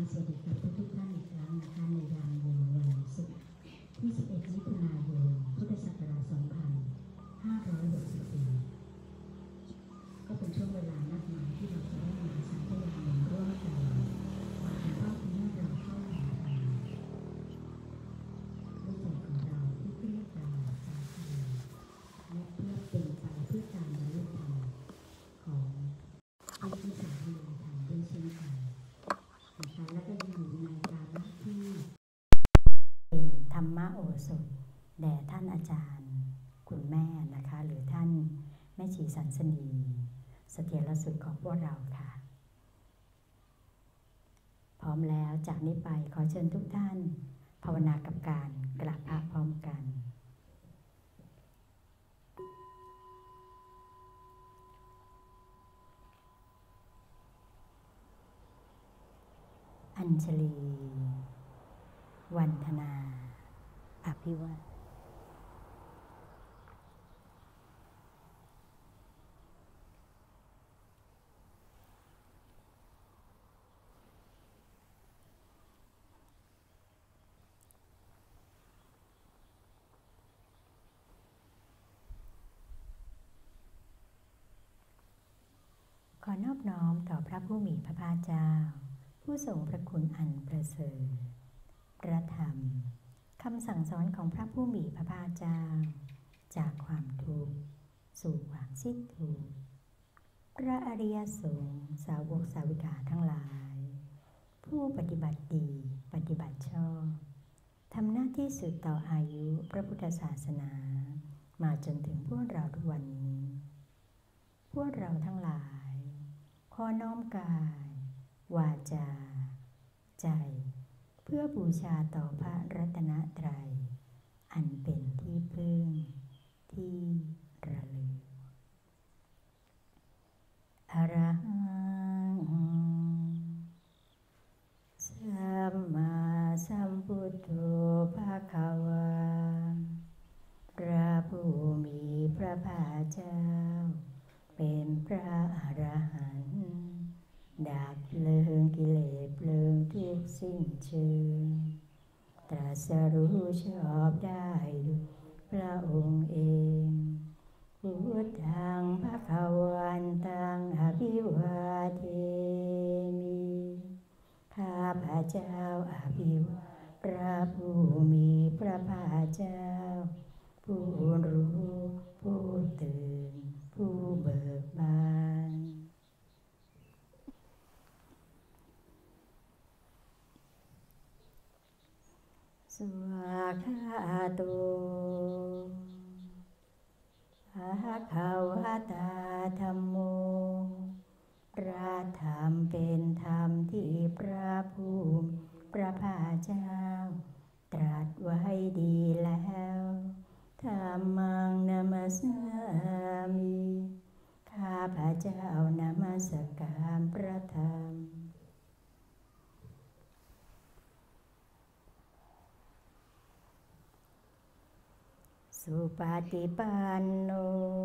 สวัสดีกับทุกท่านอีกครั้งนะคะในยามเย็นวันศุกร์ที่11 มิถุนายน พุทธศักราช 2564 ก็เป็นช่วงเวลานัดหมายที่เราจะได้มาสังคมหนึ่งร่วมกันมาคุณพ่อคุณแม่เราเข้าหากันด้วยใจของเราที่เรียกเราจากใจและเพื่อเป็นไปเพื่อการบรรลุธรรมของผู้ที่สาธารณธรรมด้วยเช่นกันนะคะและก็ยังอยู่ในการที่เป็นธรรมโอสถแด่ท่านอาจารย์คุณแม่นะคะหรือท่านแม่ชีสันสนีเสถียรสุดของพวกเราค่ะพร้อมแล้วจากนี้ไปขอเชิญทุกท่านภาวนากับการกราบพระพร้อมกันอัญชลีวันธนาอภิวัตขอนอบน้อมต่อพระผู้มีพระภาคเจ้าผู้ทรงพระคุณอันประเสริฐพระธรรมคำสั่งสอนของพระผู้มีพระภาคเจ้าจากความทุกข์สู่ความสิ้นทุกข์พระอริยสงฆ์สาวกสาวิกาทั้งหลายผู้ปฏิบัติดีปฏิบัติชอบทำหน้าที่สืบต่ออายุพระพุทธศาสนามาจนถึงพวกเราทุกวันนี้พวกเราทั้งหลายขอน้อมกายวาจาใจเพื่อบูชาต่อพระรัตนตรัยอันเป็นที่พึ่งที่ระลึกอรหังสัมมาสัมพุทโธภควาพระผู้มีพระภาคเจ้าเป็นพระอรหันต์ดับเพลิงกิเลสเพลิงทุกข์สิ้นเชิงตรัสรู้ชอบได้ด้วยพระองค์เองพุทธังภควันตังอภิวาเทมิข้าพระเจ้าอภิวาทพระผู้มีพระภาคเจ้าผู้รู้ผู้ตื่นผู้เบิกบานสวากขาโตภควตาธัมโมพระธรรมเป็นธรรมที่พระผู้มีพระภาคเจ้าตรัสไว้ดีแล้วธัมมังนามัสสามิข้าพระเจ้านมัสการพระธรรมสุปฏิปันโน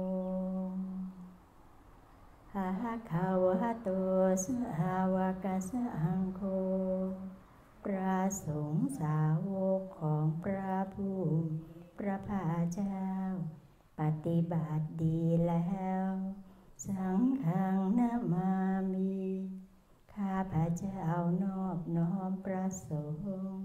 ภควโตสาวกสังโฆพระสงฆ์สาวกของพระผู้มีพระภาคเจ้าปฏิบัติดีแล้วสังฆังนามามิข้าพระเจ้านอบน้อมพระสงฆ์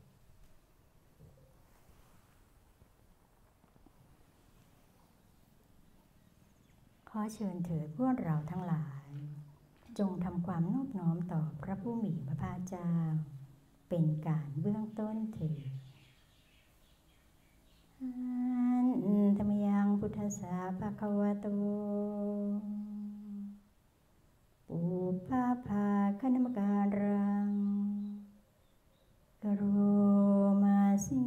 ขอเชิญเถิดพวกเราทั้งหลายจงทำความนอบน้อมต่อพระผู้มีพระภาคเจ้าเป็นการเบื้องต้นเถิดธัมมังพุทธัสสะภะคะวะโตปุพพะภาคณมการังกโรมาสิ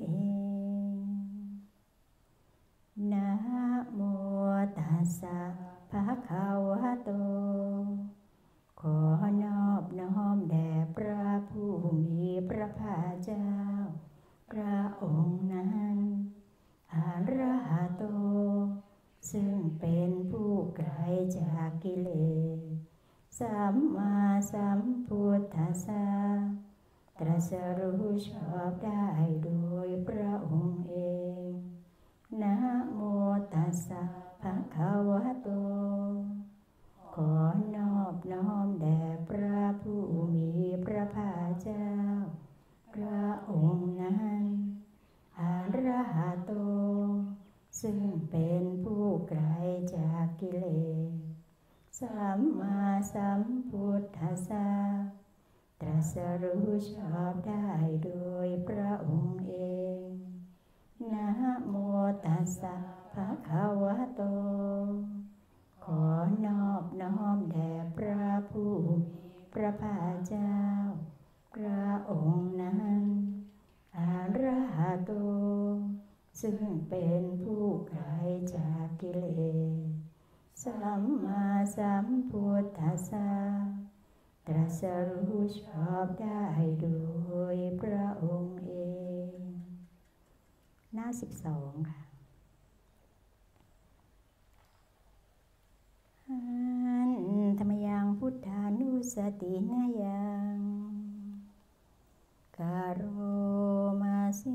นะโมตัสสะภะคะวะโตขอนอบน้อมแด่พระผู้มีพระภาคเจ้าพระองค์นั้นอรหัตโตซึ่งเป็นผู้ไกลจากกิเลสสัมมาสัมพุทธัสสะตรัสรู้ชอบได้โดยพระองค์เองนะโมตัสสะภะคะวะโตขอนอบน้อมแด่พระผู้มีพระภาคเจ้าพระองค์นั้นอะระหะโตซึ่งเป็นผู้ไกลจากกิเลสสัมมาสัมพุทธัสสะตรัสรู้ชอบได้โดยพระองค์เองนะโมตัสสะภะคะวะโตขอนอบน้อมแด่พระผู้มีพระภาคเจ้าพระองค์นั้นอะระหะโตซึ่งเป็นผู้ไกลจากกิเลสสัมมาสัมพุทธัสสะตรัสรู้ชอบได้โดยพระองค์เองหน้า12ค่ะธรรมยังพุทธานุสตินายังคารโรมาสิ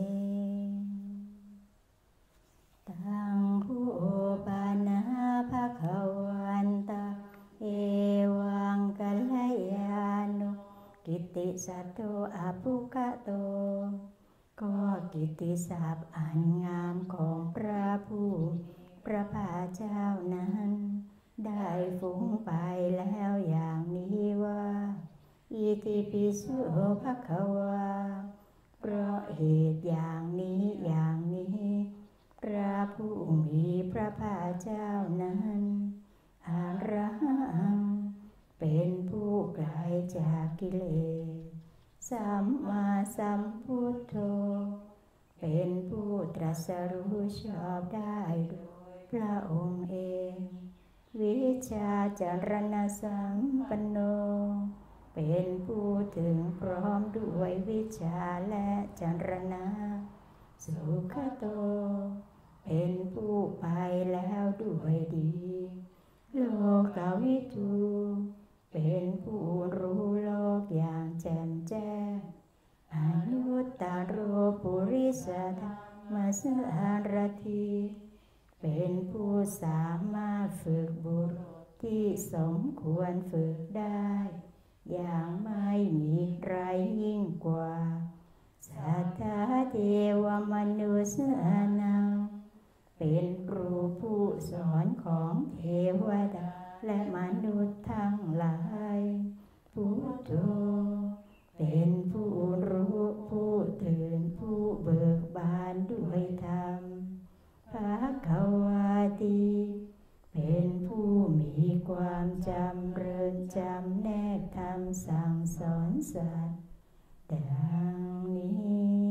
ตังหูปานาภคะวันตาเอวังกัลยานุกิตติสัตโตอภุคโตก็กิตติศัพท์อันงามของพระผู้พระภาคเจ้านั้นได้ฟุ้งไปแล้วอย่างนี้ว่าอิติปิโสภควาเพราะเหตุอย่างนี้อย่างนี้พระผู้มีพระภาคเจ้านั้นอรหังเป็นผู้ไกลจากกิเลสสัมมาสัมพุทโธเป็นผู้ตรัสรู้ชอบได้โดยพระองค์เองวิชาจารณสัมปันโนเป็นผู้ถึงพร้อมด้วยวิชาและจารณะสุขโตเป็นผู้ไปแล้วด้วยดีโลกวิทูเป็นผู้รู้โลกอย่างแจ่มแจ้งอนุตตโรปุริสธรรมสารถีเป็นผู้สามารถฝึกบุรุษที่สมควรฝึกได้อย่างไม่มีใครยิ่งกว่าสัทธาเทวมนุษย์นังเป็นครูผู้สอนของเทวดาและมนุษย์ทั้งหลายพุทโธเป็นผู้รู้ผู้ตื่นผู้เบิกบานด้วยธรรมภควาติเป็นผู้มีความจำเริญจำแนกธรรมสั่งสอนสัตว์ดังนี้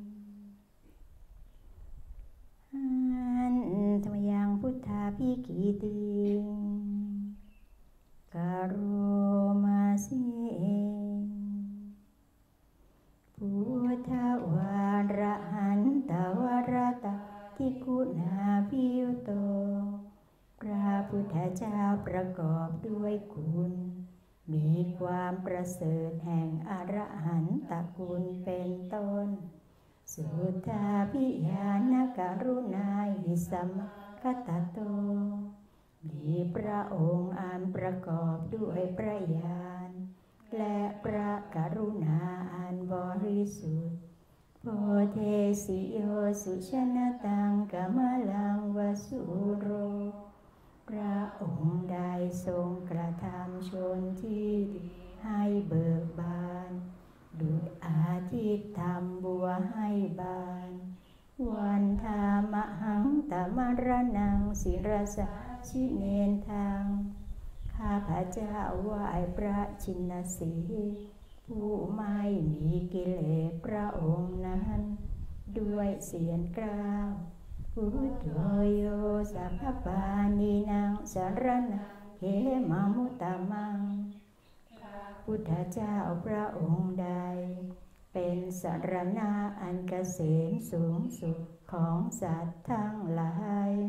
ธรรมยังพุทธาภิกิติกโรมาสิพุทธวาระหันตวรตาทิคุณาภิยุโตพระพุทธเจ้าประกอบด้วยคุณมีความประเสริฐแห่งอรหันตคุณเป็นต้นสุทธาภิญาณกรุณาหิสัมคตโตมีพระองค์อันประกอบด้วยพระญาณและพระกรุณาอันบริสุทธิ์โพเทสิโยสุชนะตังกมลังวสุโรพระองค์ได้ทรงกระทำชนที่ดีให้เบิกบานดุจอาทิตย์ทำบัวให้บานวันธามหังตมรณังศิรสะชิเนนทังข้าพเจ้าไหว้พระชินสีห์ผู้ไม่มีกิเลสพระองค์นั้นด้วยเสียงกล่าวพุทโธโยสัพพปานีนังสรณังเขมามุตตมังพุทธเจ้าพระองค์ใดเป็นสรณะอันเกษมสูงสุดของสัตว์ทั้งหลาย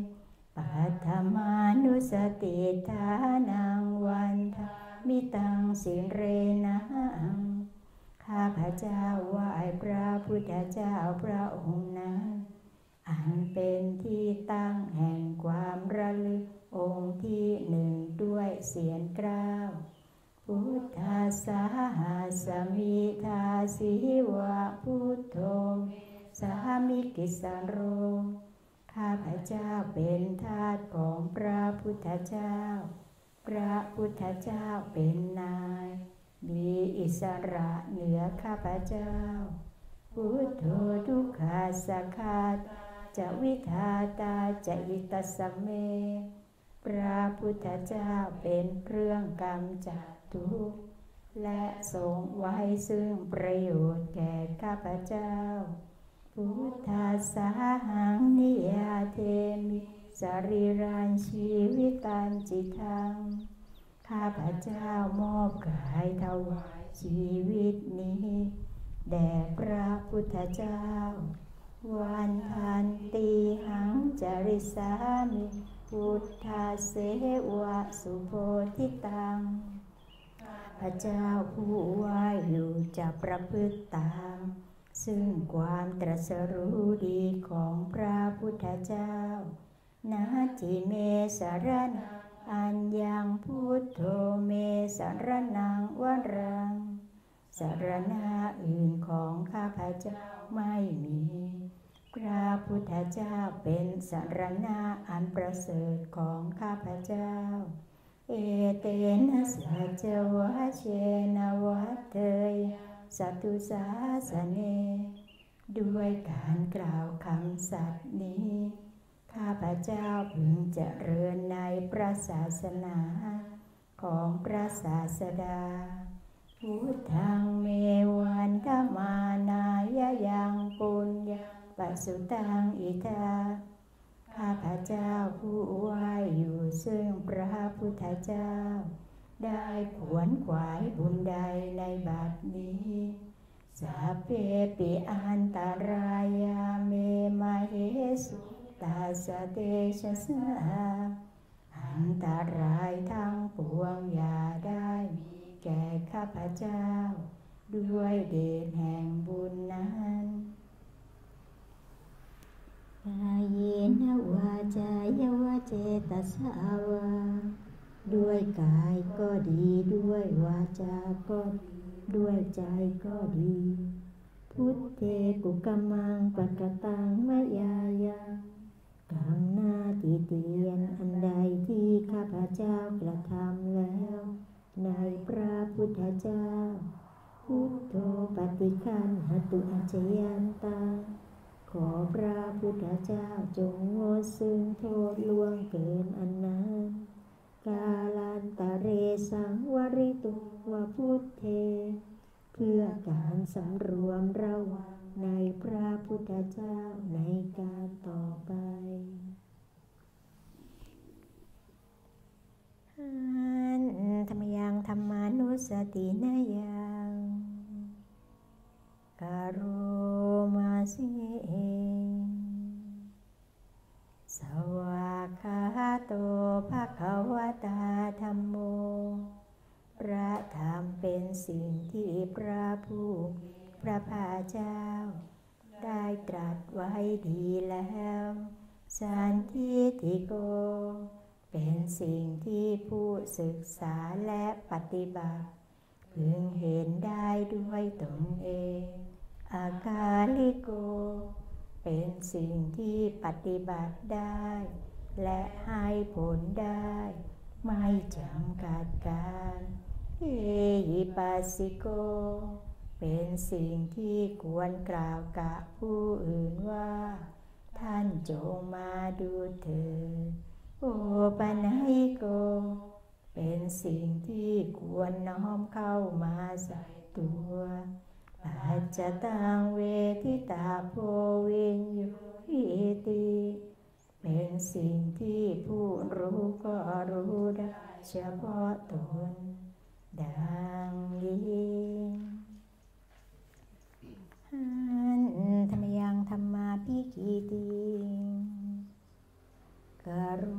ปัทมานุสติทานังวันทามิตังสิเรนังข้าพเจ้าไหว้พระพุทธเจ้าพระองค์นั้นอันเป็นที่ตั้งแห่งความระลึกองค์ที่หนึ่งด้วยเสียงกล้าวพุทธัสสะสมิทาสิวะพุทโธสามิกิสโรข้าพเจ้าเป็นทาสของพระพุทธเจ้าพระพุทธเจ้าเป็นนายมีอิสระเหนือข้าพเจ้าพุทโธทุกขาสัคคาจะวิทาตาจะอิตสสเมพระพุทธเจ้าเป็นเครื่องกำจัดทุกข์และทรงไว้ซึ่งประโยชน์แก่ข้าพเจ้าพุทธัสสะหังนิยาเทมิสรีรังชีวิตันจิตังข้าพเจ้ามอบกายถวายชีวิตนี้แด่พระพุทธเจ้าวันทันติหังจริสามิพุทธาเสวะสุโพธิตังพระเจ้าผู้ไหว้อยู่จะประพฤติตามซึ่งความตรัสรู้ดีของพระพุทธเจ้านาจิเมสรณังอัญญังพุทโธเมสรณังวรังสรณะอื่นของข้าพเจ้าไม่มีพระพุทธเจ้าเป็นสรณะอันประเสริฐของข้าพเจ้าเอเตนะสัจวะเชนะวัตเตยสัตตุสาสเนด้วยการกล่าวคำสัตย์นี้ข้าพเจ้าพึงเจริญในพระศาสนาของพระศาสดาพุทธังเมวันธมานายยังปุญญปัสสุตังอิทาข้าพเจ้าผู้ไหว้อยู่ซึ่งพระพุทธเจ้าได้ขวนขวายบุญใดในบัดนี้สัพเพปิอันตรายาเมมาเหสุตาสเตชะสะอันตรายทั้งปวงอย่าได้มีแก่ข้าพเจ้าด้วยเดชแห่งบุญนั้นกายเยนะวาจายวะเจตสาวาด้วยกายก็ดีด้วยวาจาก็ดีด้วยใจก็ดีพุทเทกุกมังปักตังมะยายังกำหน้าติเตียนอันใดที่ข้าพเจ้ากระทำแล้วในพระพุทธเจ้าพุทโธปฏิคันหตุอัจฉยันตังขอพระพุทธเจ้าจงงดซึ่งโทษล่วงเกินอันนั้นกาลันตะเรสังวริตุวะพุทเทเพื่อการสำรวมระวังในพระพุทธเจ้าในการต่อไปธรรมยังธรรมานุสตินายังกโรมาสิสวากขาโตภควตาธัมโมพระธรรมเป็นสิ่งที่พระผู้พระภาคเจ้าได้ตรัสไว้ดีแล้วสันทิฏฐิโกเป็นสิ่งที่ผู้ศึกษาและปฏิบัติพึงเห็นได้ด้วยตนเองอากาลิโกเป็นสิ่งที่ปฏิบัติได้และให้ผลได้ไม่จำกัดการเอหิปัสสิโกเป็นสิ่งที่ควรกล่าวกับผู้อื่นว่าท่านจงมาดูเถิดโอปัญญิโกเป็นสิ่งที่ควรน้อมเข้ามาใส่ตัวปัจจตังเวทิตาโพวิญโยหิติเป็นสิ่งที่ผู้รู้ก็รู้ได้เฉพาะตนดังนี้ธรรมยังธรรมาภิกขิติกโร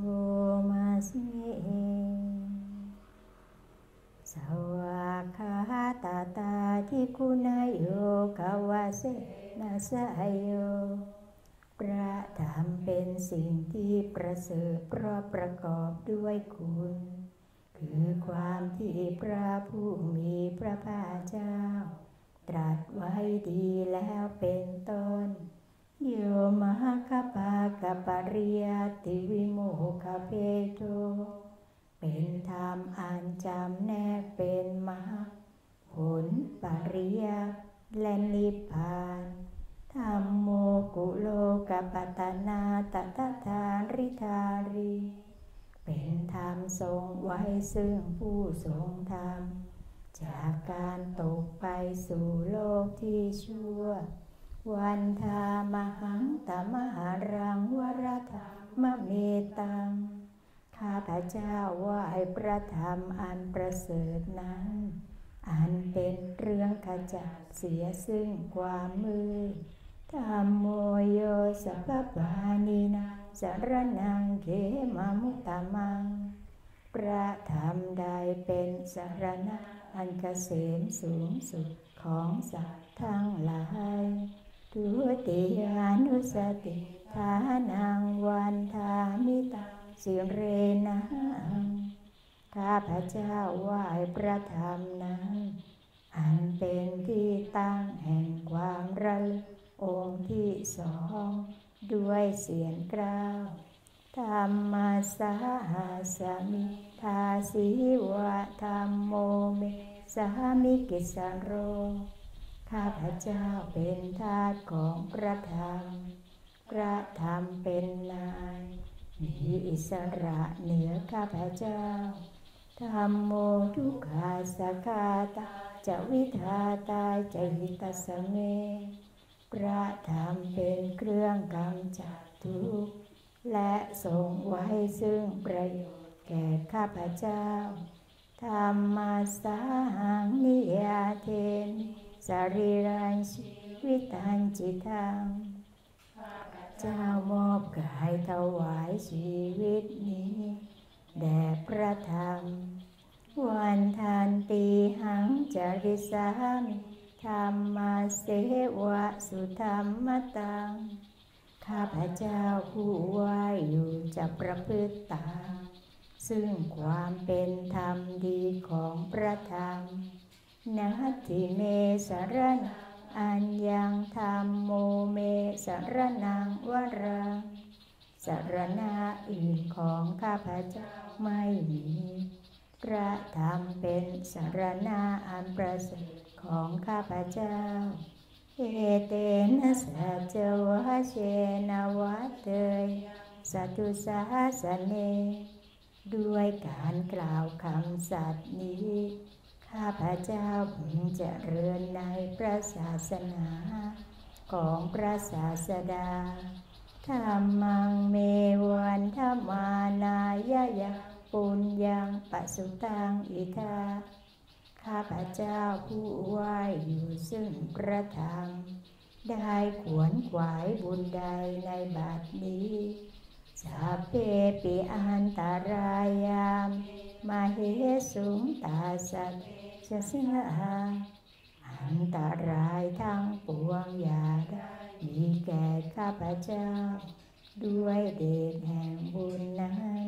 ตาทิคุณายโยกาวาเสนาสายโยพระธรรมเป็นสิ่งที่ประเสริฐเพราะประกอบด้วยคุณคือความที่พระผู้มีพระภาคเจ้าตรัสไว้ดีแล้วเป็นต้นโยมหคปากปริยัติวิโมกขเพโทเป็นธรรมอันจำแนกเป็นมรรคผลปริยัติและนิพพานธัมโมกุโลกปัตตนาตถาทาริธารีเป็นธรรมทรงไว้ซึ่งผู้ทรงธรรมจากการตกไปสู่โลกที่ชั่ววันธามหังตมหารังวรธรรมเมตังข้าพเจ้าไหว้พระธรรมอันประเสริฐนั้นอันเป็นเรื่องขจัดเสียซึ่งความมืดธัมโมโยสัพพปานินาสรณังเขมามุตตมังพระธรรมใดเป็นสรณะอันเกษมสูงสุดของสัตว์ทั้งหลายทุติยานุสติฐานังวันทามิตังสิเรนะข้าพเจ้าไหว้พระธรรมนั้นอันเป็นที่ตั้งแห่งความระลึกองค์ที่สองด้วยเสียงกล่าวธรรมสาหาสมิทาสีวะธรรมโมเมสามิกิสารโรข้าพเจ้าเป็นทาสของพระธรรมพระธรรมเป็นนายมีอิสระเหนือข้าพเจ้าธัมโมทุกขาสัคคาตาจะวิทาตาจะหิตสเมพระธรรมเป็นเครื่องกำจัดทุกข์และทรงไว้ซึ่งประโยชน์แก่ข้าพเจ้าธัมมัสสาหังนิยาเทมิสรีรังชีวิตังจิตังเจ้ามอบกายถวายชีวิตนี้แด่พระธรรมวันทันติหังจริสามิธรรมเสวะสุธรรมตังข้าพเจ้าผู้ไหว้อยู่จะประพฤติตามซึ่งความเป็นธรรมดีของพระธรรมนัตถิเมสรณังอัญญังธัมโมเมสรณังวรังสรณะอื่นของข้าพเจ้าไม่มีพระธรรมเป็นสรณะอันประเสริฐของข้าพเจ้าเอเตนะสัจวะเชนะวัตเตยสัตุสาสเนด้วยการกล่าวคำสัตย์นี้ข้าพเจ้าพึงเจริญในพระศาสนาของพระศาสดาธัมมังเมวันธรรมานายะยะปุญญังปสุตังอิทาข้าพเจ้าผู้ไหว้อยู่ซึ่งพระธรรมได้ขวนขวายบุญใดในบัดนี้สัพเพปิอันตรายามมาเหสุงตาสัจจะสนาอันตรายทั้งปวงอย่าได้มีแก่ข้าพเจ้าด้วยเดชแห่งบุญนั้น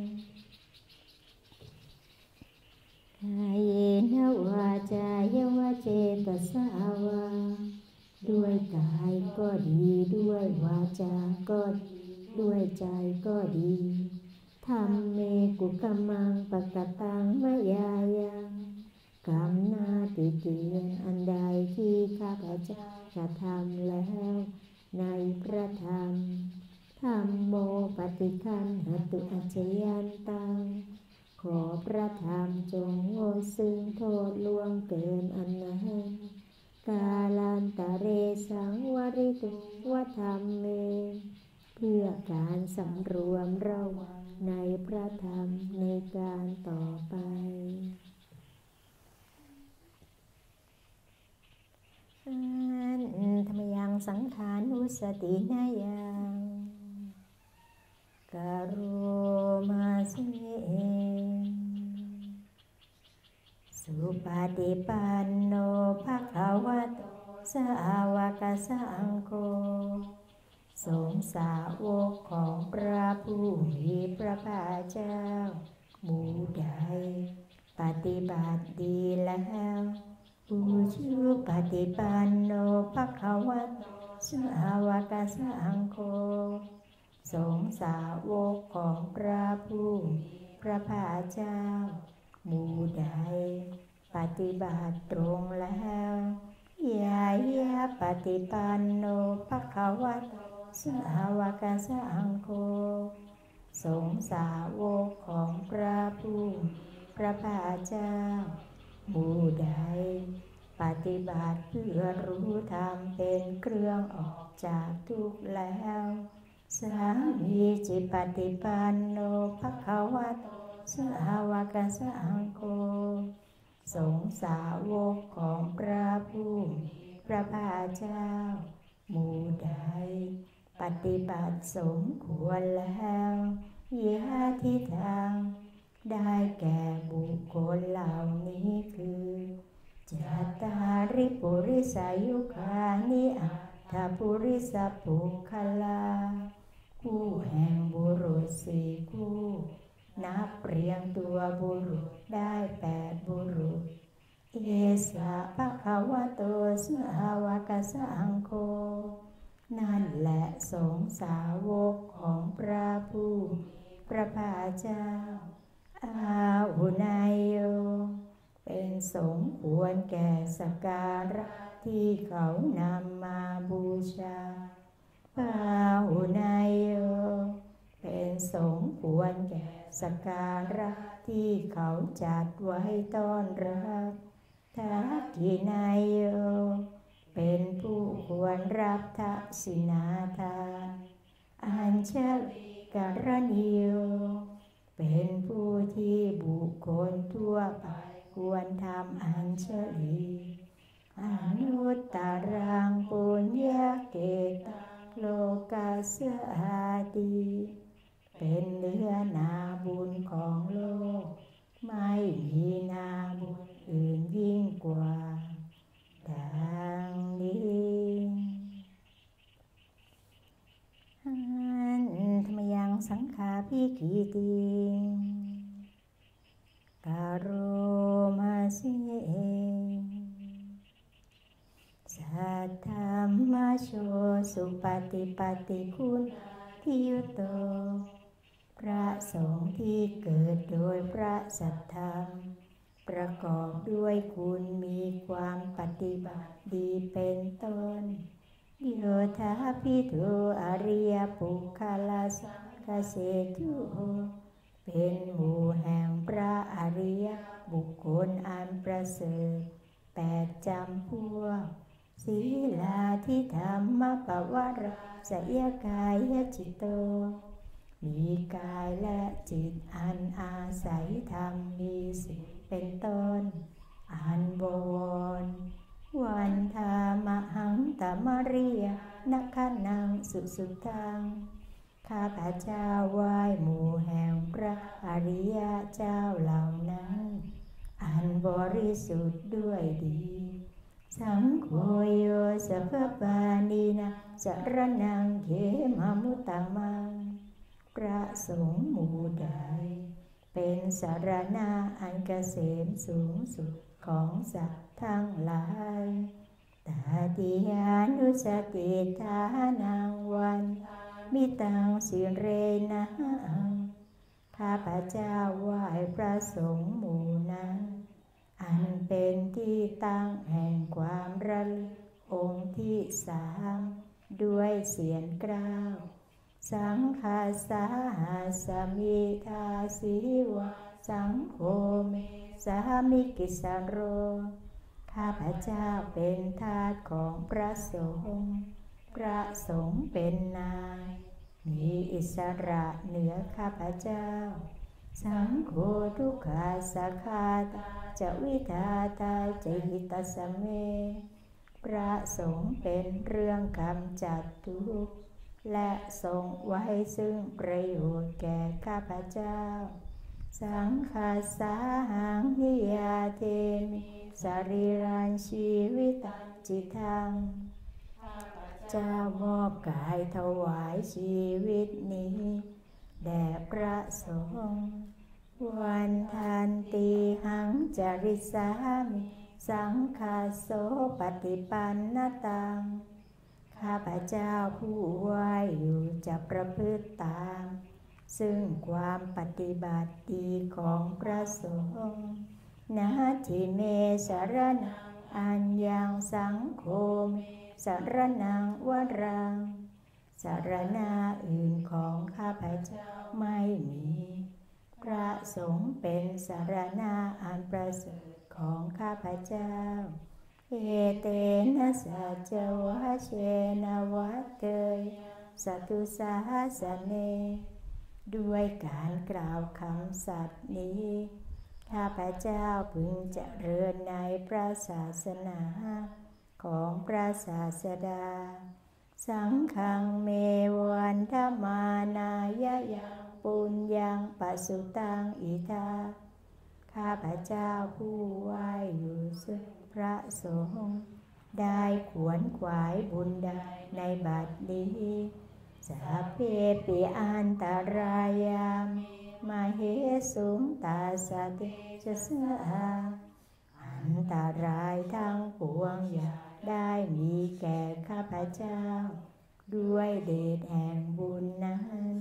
กายเนวาจายวะเจตสาวาด้วยกายก็ดีด้วยวาจาก็ดีด้วยใจก็ดีธรรมเมกุกมังปกตังมยายังกรรมนาติเตียนอันใดที่ข้าพเจ้ากระทำแล้วในพระธรรมธัมโมปฏิคันหตุอัจฉยันตังขอพระธรรมจงงดซึ่งโทษล่วงเกินอันนั้นกาลันตะเรสังวริตุวธรรมเมเพื่อการสำรวมระวังในพระธรรมในการต่อไปธรรมยังสังขานุสตินายังกโรมาเสสุปฏิปันโนภะสาวกสังโฆสงฆ์สาวกของพระผู้มีพระภาคเจ้าหมู่ใดปฏิบัติดีแล้วอุชุปฏิปันโนภควโตสาวกสังโฆสงฆ์สาวกของพระผู้มีพระภาคเจ้าหมู่ใดปฏิบัติตรงแล้วยายาปฏิปันโนภควโตสาวกสังโฆสงฆ์สาวกของพระผู้มีพระภาคเจ้าหมู่ใดปฏิบัติเพื่อรู้ธรรมเป็นเครื่องออกจากทุกข์แล้วสามีจิปฏิปันโนภควโตสาวกสังโฆสงฆ์สาวกของพระผู้มีพระภาคเจ้าหมู่ใดปฏิบัติสมควรแล้วยะทิทางได้แก่บุคคลเหล่านี้คือจัตตาริปุริสายุคานิอัตถปุริสปุคคลาคู่แห่งบุรุษสี่คู่นับเรียงตัวบุรุษได้8บุรุษเอสะภควโตสาวกสังโฆนั่นแหละสงฆ์สาวกของพระผู้มีพระภาคเจ้าอาหุนายโยเป็นสงฆ์ควรแก่สักการะที่เขานำมาบูชาปาหุนายโยเป็นสงฆ์ควรแก่สักการะที่เขาจัดไว้ต้อนรับทักขินายโยเป็นผู้ควรรับทักษิณาทานอัญชลิกรณีโยเป็นผู้ที่บุคคลทั่วไปควรทำอัญชลีอนุตตรังปุญญเกตังโลกัสสาติเป็นเนื้อนาบุญของโลกไม่มีนาบุญอื่นยิ่งกว่าดังนี้ธรรมยังสังฆาภิกิติกโรมาสิสัทธัมมโชสุปฏิปันคุณทิยุตโตพระสงฆ์ที่เกิดโดยพระสัทธรรมประกอบด้วยคุณมีความปฏิบัติดีเป็นต้นโยธาภิทุอริยปุคคลสังฆเสตุเป็นหมู่แห่งพระอริยบุคคลอันประเสริฐ8จำพวกศีลาทิธรรมปวารสยกายจิตโตมีกายและจิตอันอาศัยธรรมมีศีลเป็นต้นอันบวรวันธามหังตมริยนักขนังสุทังข้าพเจ้าไหว้หมู่แห่งพระอริยเจ้าเหล่านั้นอันบริสุทธิ์ด้วยดีสังโฆโยสัพพปานีนะสรณังเขมมุตตมังพระสงฆ์หมู่ใดเป็นสรณะอันเกษมสูงสุดของสัตว์ทั้งหลายตติยานุสติทานังวันมิตังสิเรนะข้าพเจ้าไหว้พระสงฆ์หมู่นั้นอันเป็นที่ตั้งแห่งความระลึกองค์ที่3ด้วยเสียงกล่าวสังฆาสาหาสมิทาสิวะสังโฆเมสามิกิสโรข้าพเจ้าเป็นทาสของพระสงฆ์พระสงฆ์เป็นนายมีอิสระเหนือข้าพเจ้าสังโฆทุกขาสัคาตาจะวิทาตาจะหิตสเมพระสงฆ์เป็นเรื่องกำจัดทุกข์และทรงไว้ซึ่งประโยชน์แก่ข้าพเจ้าสังฆาสาหังนิยาเทมิสรีรังชีวิตังจิตังเจ้ามอบกายถวายชีวิตนี้แด่พระสงฆ์วันทันติหังจริสามิสังฆาโสปฏิปันนตังข้าพเจ้าผู้ไหว้อยู่จะประพฤติตามซึ่งความปฏิบัติดีของพระสงฆ์นาทิเมสรณังอัญญังสังโฆเมสรณังวรังสรณะอื่นของข้าพเจ้าไม่มีพระสงฆ์เป็นสรณะอันประเสริฐของข้าพเจ้าเอเตนะสัจวะเชนะวัตเตยสัตุสาสเนด้วยการกล่าวคำสัตย์นี้ข้าพเจ้าพึงเจริญในพระศาสนาของพระศาสดาสังฆังเมวันธมานายะยังปุญญังปสุตังอิทาข้าพเจ้าผู้ไหว้อยู่ซึ่งพระสงฆ์ได้ขวนขวายบุญใดในบัดนี้สัพเพปิอันตรายามิมาเหสุงตาสติจะสาอันตรายทั้งปวงอย่าได้มีแก่ข้าพเจ้าด้วยเดชแห่งบุญนั้น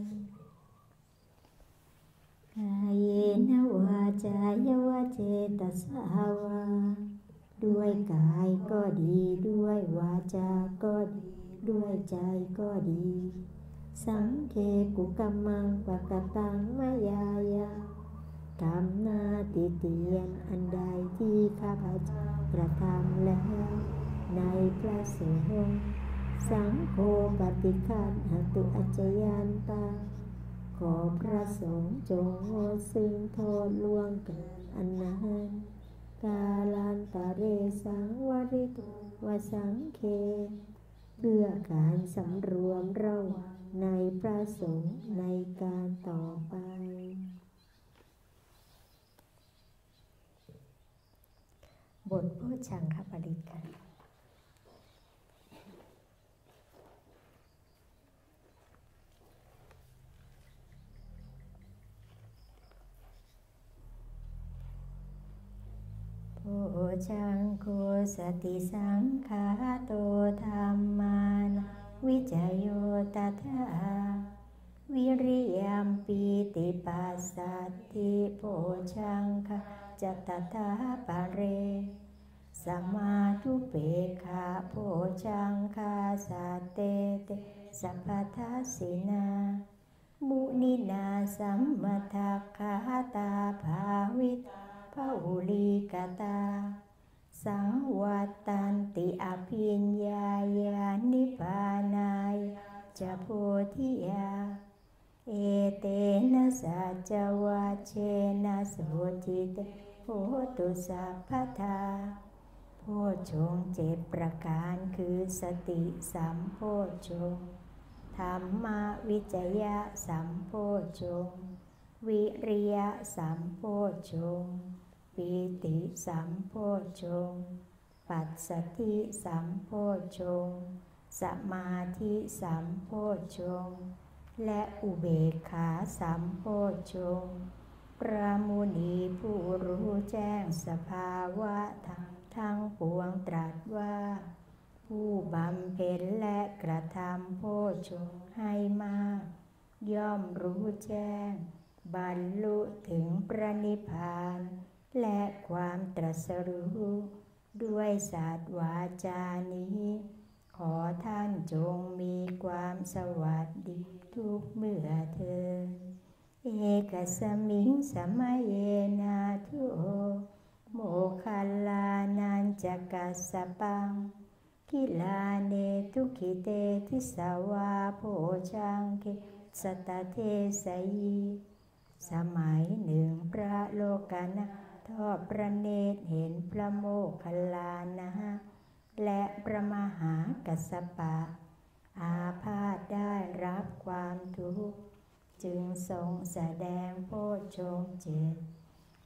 กายนวาจายวเจตสาวาด้วยกายก็ดีด้วยวาจาก็ดีด้วยใจก็ดีสังเคกุกัมมังปะกตังมายายากรรมนาติเตียนอันใดที่ข้าพเจ้ากระทำแล้วในพระสงฆ์สังโฆปฏิคันหตุอัจจยันตาขอพระสงฆ์จงงดซึ่งโทษล่วงเกินอันนั้นกาลันตะเรสังวริตุวสังเคเพื่อการสำรวมระวังในพระสงฆ์ในการต่อไปบทโภชังคปริกะโภชังโฆสติสังฆาโตธัมมานะวิจโยตถาวิริยัมปีติปัสสัตถิโภชังคจตถาปะเรสมาธุเปกขาโภชังคาสัตเตเตสัพพทัสสินามุนินาสัมมทัคขาตาภาวิตาภาอุลีกตาสังวัตตันติอภิญญายานิพพานายจะโพธิยาเอเตนะสัจวัชเชนะโสจิเตโหตุสัพพทาโพชฌงค์7ประการคือสติสัมโพชฌงค์ธรรมวิจยะสัมโพชฌงค์วิริยะสัมโพชฌงค์ปีติสัมโพชฌงค์ปัสสัทธิสัมโพชฌงค์สมาธิสัมโพชฌงค์และอุเบกขาสัมโพชฌงค์พระมุนีผู้รู้แจ้งสภาวะธรรมทั้งปวงตรัสว่าผู้บำเพ็ญและกระทำโพชฌงค์ให้มากย่อมรู้แจ้งบรรลุถึงพระนิพพานและความตรัสรู้ด้วยสัตวาจานี้ขอท่านจงมีความสวัสดีทุกเมื่อเถิดเอกสมิงสมัยเยนาทุโอโมคัลลานันจักกัสสปังกิลาเนทุขิเตทิสาวาโภชังเกสตเทสยีสมัยหนึ่งพระโลกนาถทอดพระเนตรเห็นพระโมคคัลลานะและพระมหากัสสปะอาพาธได้รับความทุกข์จึงทรงแสดงโพชฌงค์7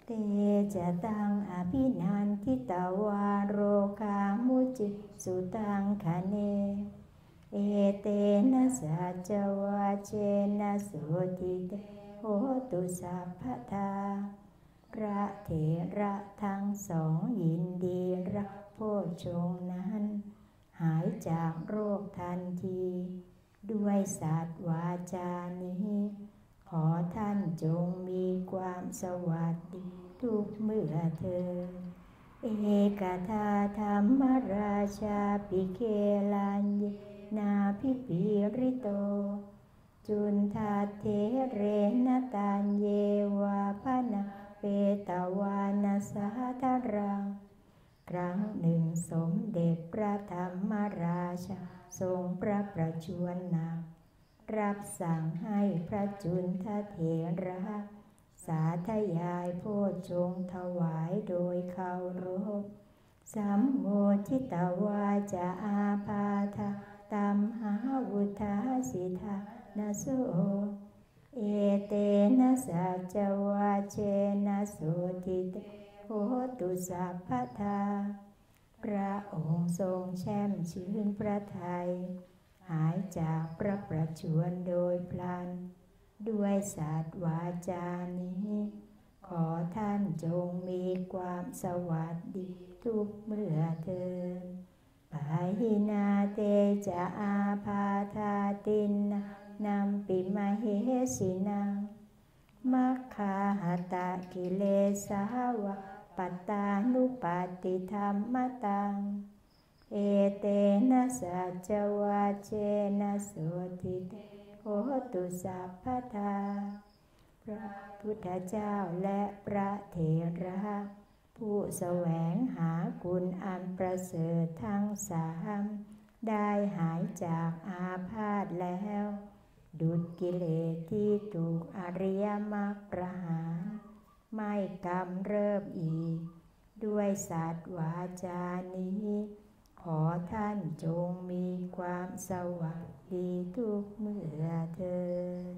เตจะตังอภินันทิตวาโรคามุจิสุตังคเนเอเตนะสัจวาเชนะโสติเตโหตุสัพพทาพระเถระทั้งสองยินดีรับโภชงนั้นหายจากโรคทันทีด้วยสัตย์วาจานี้ขอท่านจงมีความสวัสดีทุกเมื่อเถิดเอกทาธรรมราชาปิเคลัญเยนาภิปิริโตจุนทาเทเรนตัญเยวาพนาเปตวานาสาธารังครั้งหนึ่งสมเด็จพระธรรมราชาทรงพระประชวรหนักรับสั่งให้พระจุนทเถระสาธยายโภชงถวายโดยเคารพสัมโมทิตวาจาอาพาธาตัมหาวุธาสิทานาโสเอเตนะสัจวาเชนะโสติเตโหตุสัพพทาพระองค์ทรงแช่มชื่นพระทัยหายจากพระประชวรโดยพลันด้วยสัตย์วาจานี้ขอท่านจงมีความสวัสดีทุกเมื่อเถิดปาหินาเตจะอาพาธาตินนัมปิมเหสินังมัคคาหตะกิเลสาวะปัตตานุปาติธรรมตังเอเตนะสัจวาเชนะโสติเตโหตุสัพพทาพระพุทธเจ้าและพระเถระผู้แสวงหาคุณอันประเสริฐทั้งสามได้หายจากอาพาธแล้วดุจกิเลสที่ถูกอริยมรรคประหารไม่กำเริบอีกด้วยสัตย์วาจานี้ขอท่านจงมีความสวัสดีทุกเมื่อเถิด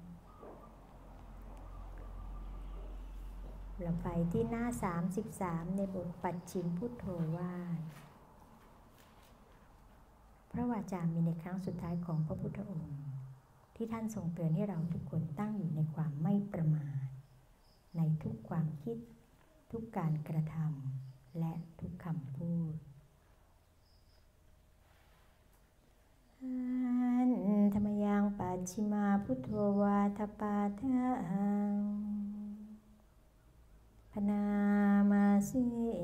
เราไปที่หน้า33ในบทปัจฉิมพุทโธวาทพระวาจามีในครั้งสุดท้ายของพระพุทธองค์ที่ท่านทรงเตือนให้เราทุกคนตั้งอยู่ในความไม่ประมาทในทุกความคิดทุกการกระทำและทุกคำพูดธรรมยังปัจฉิมาพุทโธวาทปาทังพนามาสิ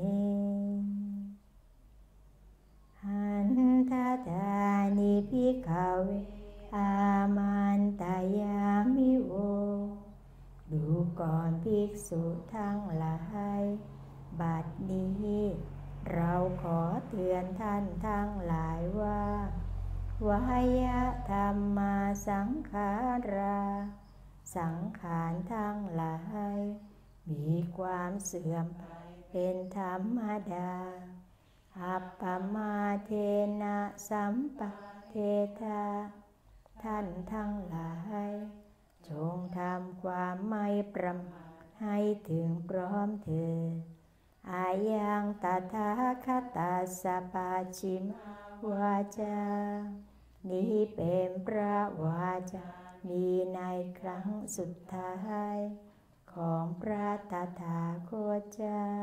หันทาธานิภิกขเวอามันตายามิโวดูก่อนภิกษุทั้งหลายบัดนี้เราขอเตือนท่านทั้งหลายว่าวายธรรมาสังขาราสังขารทั้งหลายมีความเสื่อมไปเป็นธรรมดาอัปปมาเทนะสัมปเทธาท่านทั้งหลายจงทำความไม่ประมาทให้ถึงพร้อมเถิดอายังตถาคตสปัจฉิมวาจานี้เป็นพระวาจามีในครั้งสุดท้ายของพระตถาคตเจ้า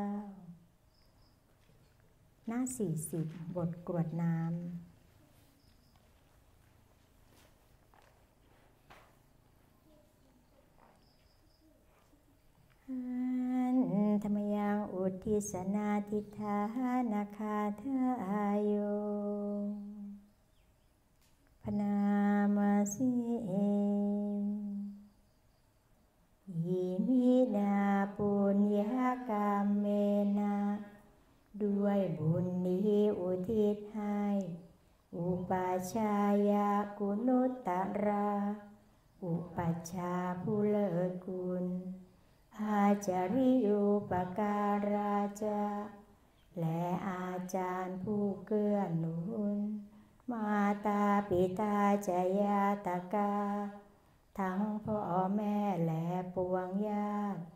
หน้า40บทกรวดน้ำธรรมยังอุทิศนาทิฏฐานาคาทายโยพนามาสิอิมินาปุญญากรรมเมนะด้วยบุญนี้อุทิศให้อุปัชฌายากุณุตตราอุปัชฌาย์ผู้เลิศคุณอาจาริยุปการาจาและอาจารย์ผู้เกื้อหนุนมาตาปิตาจายาตกาทั้งพ่อแม่และปวงญาติ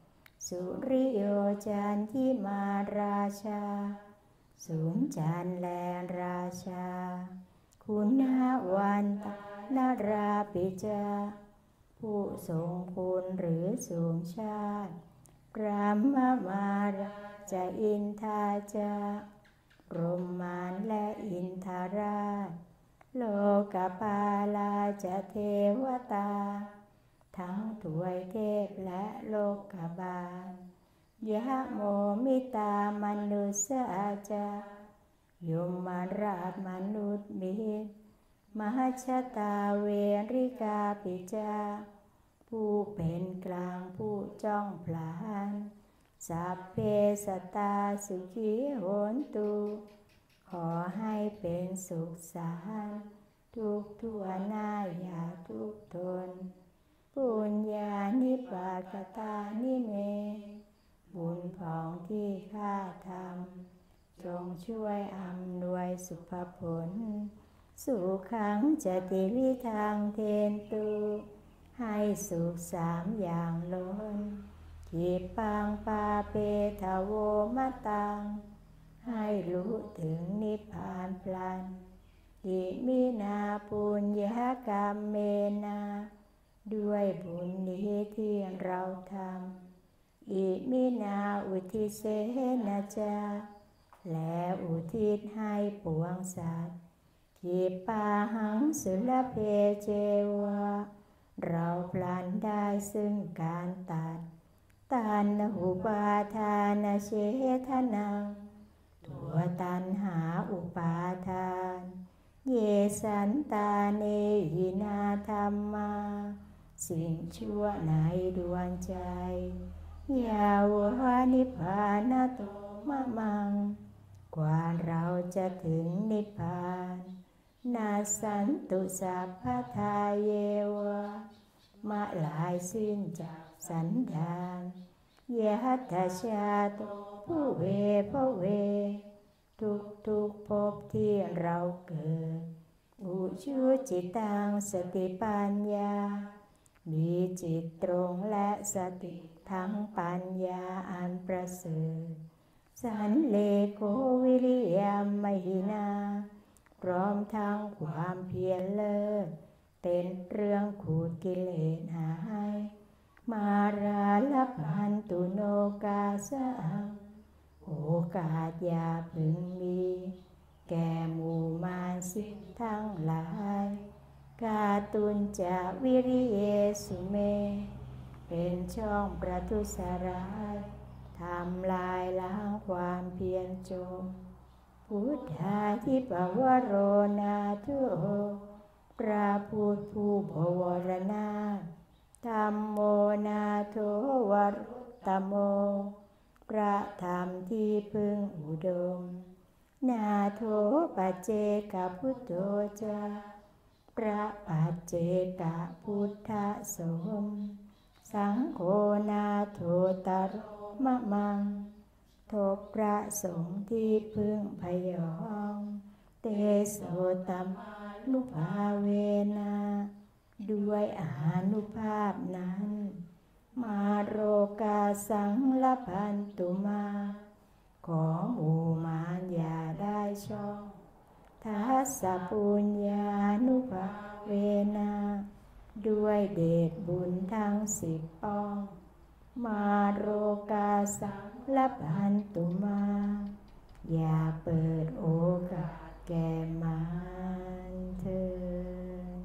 สุริโยจันทิมาราชาสูงจันแลราชาคุณวันตนาราปิจาผู้ทรงคุณหรือสูงชาติพระมมาราชอินทาจารมานและอินทราชโลกปาลาจะเทวตาทั้งถวยเทพและโลกบาลยะโมมิตามนุสสาจายมราชมนุษย์มิตรมหัชตาเวริกาปิจาผู้เป็นกลางผู้จ้องพลานสัพเพสัตตาสุขีโหนตุขอให้เป็นสุขสันต์ทุกทั่วหน้าอย่าทุกข์ทนปุญญานิปากตานิเมบุญของที่ข้าทำจงช่วยอำนวยสุภผลสุขังจติวิทังเทนตุให้สุขสามอย่างล้นขีปังปาเปทโวมะตังให้รู้ถึงนิพพานพลันอิมินาปุญญกรรมเมนาด้วยบุญนี้ที่เราทำอิมินาอุทิเสนะจาและอุทิศให้ปวงสัตว์ขีปาหังสุลเพเจวะเราพลันได้ซึ่งการตัดตัณหุปาทานเฉทนังตัวตัณหาอุปาทานเยสันตาเนหินาธรรมาสิ่งชั่วในดวงใจยาวานิพพานโตมะมังกว่าเราจะถึงนิพพานนาสันตุสัพพทาเยวะมะลายสิ้นจากสันดานยัตถชาโตผู้เวพระเวทุกภพที่เราเกิดอุชุจิตังสติปัญญามีจิตตรงและสติทั้งปัญญาอันประเสริฐสันเลโกวิริยมหินาพร้อมทั้งความเพียรเลิศเป็นเรื่องขูดกิเลสหายมาราลพันตุโนกาสังโอกาสอย่าพึงมีแก่หมู่มารสิทธิ์ทั้งหลายกาตุนจะวิริเยสุเมเป็นช่องประทุษร้ายทำลายล้างความเพียรจงพุทธาทิปวโรนาทุพระพุทธผู้บวรนาธัมโมนาโทวรุตตโมพระธรรมที่พึงอุดมนาโทปัจเจกพุทโธจาพระปัจเจกพุทธสมสังโฆนาโทตโรมะมังทบพระสงฆ์ที่พึงพยองเตโสตัมมานุภาเวนะด้วยอานุภาพนั้นมาโรกาสังลพันตุมาขอหมู่มารอย่าได้ช่องทัสสะปุญญานุภาเวนะด้วยเดชบุญทั้ง10ป้องมาโรกาสังลพันตุมาอย่าเปิดโอกาสแก่มารเถิด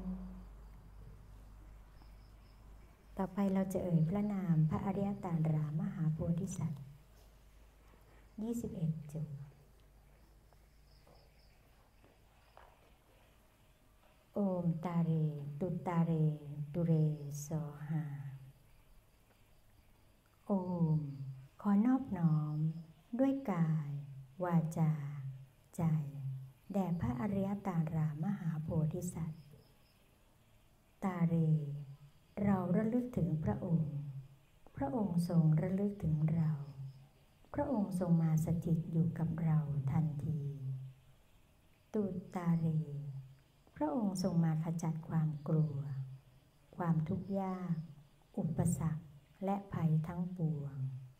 ต่อไปเราจะเอ่ยพระนามพระอริยตารามหาโพธิสัตว์21 จุดโอมตาเรตุตาเรตุเรโสหาโอมขอนอบน้อมด้วยกายวาจาใจแด่พระอริยตารามหาโพธิสัตว์ตาเรเราระลึกถึงพระองค์พระองค์ทรงระลึกถึงเราพระองค์ทรงมาสถิตอยู่กับเราทันทีตุตาเรพระองค์ทรงมาขจัดความกลัวความทุกข์ยากอุปสรรคและภัยทั้งปวง